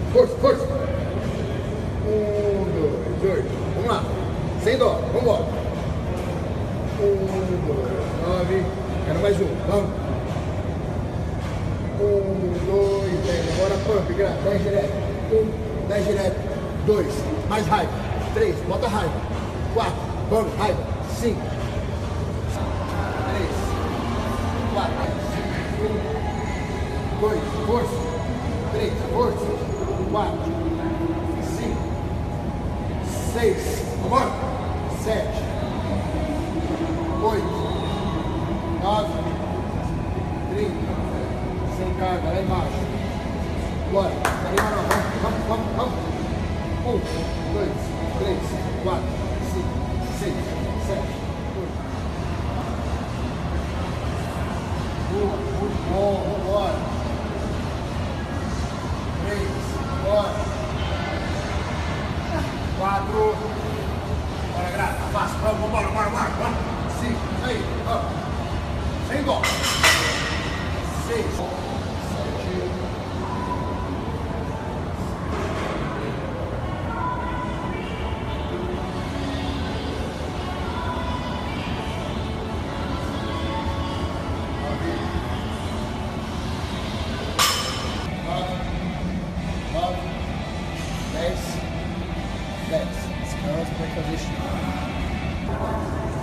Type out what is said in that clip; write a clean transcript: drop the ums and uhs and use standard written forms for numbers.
Força, força. 1, 2, 8. Vamos lá. Sem dó. Vamos embora. 1, 2, 9. Quero mais um. Vamos. 1, 2, 10. Agora pump, 10 direto. 1, 10 direto. 2, mais raiva. 3, bota raiva. 4, vamos, raiva. 5, 3, 4, 1, 2, força. 3, força. 4, 5, 6, vamos. 7, 8, 9, 30. Sem carga, lá embaixo. Bora, anima não, vamos, vamos, vamos. 1, 2, 3, 4, 5, 6, 7, 8. Muito bom, vamos embora. 3, bora. 4. Bora, Grata, fácil, vamos, bora, bora, bora, bora. 5, aí, ó. Sem dó. 6, 7. Descansa, vai fazer isso.